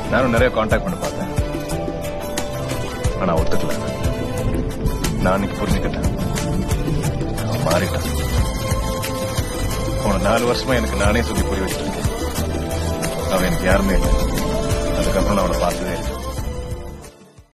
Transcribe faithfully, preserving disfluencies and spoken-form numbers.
நானும் நிறைய கான்டாக்ட் பண்ண பார்த்தேன். ஆனா ஒத்துக்கல. நான் அன்னைக்கு புரிஞ்சுக்கிட்டேன். அவன் மாறிட்டான். போன நாலு வருஷமா எனக்கு நானே சொல்லி புரிய வச்சிருக்கேன். அவன் எனக்கு யாருமே இல்லை. அதுக்கப்புறம் நான் அவனை பார்த்ததே இல்லை.